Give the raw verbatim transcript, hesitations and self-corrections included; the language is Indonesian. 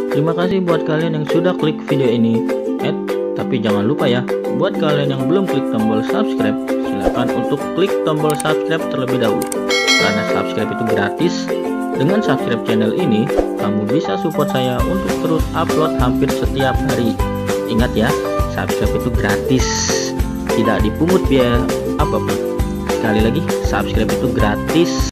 Terima kasih buat kalian yang sudah klik video ini. Eh, tapi jangan lupa ya, buat kalian yang belum klik tombol subscribe, silakan untuk klik tombol subscribe terlebih dahulu. Karena subscribe itu gratis. Dengan subscribe channel ini, kamu bisa support saya untuk terus upload hampir setiap hari. Ingat ya, subscribe itu gratis, tidak dipungut biaya apapun. Sekali lagi, subscribe itu gratis.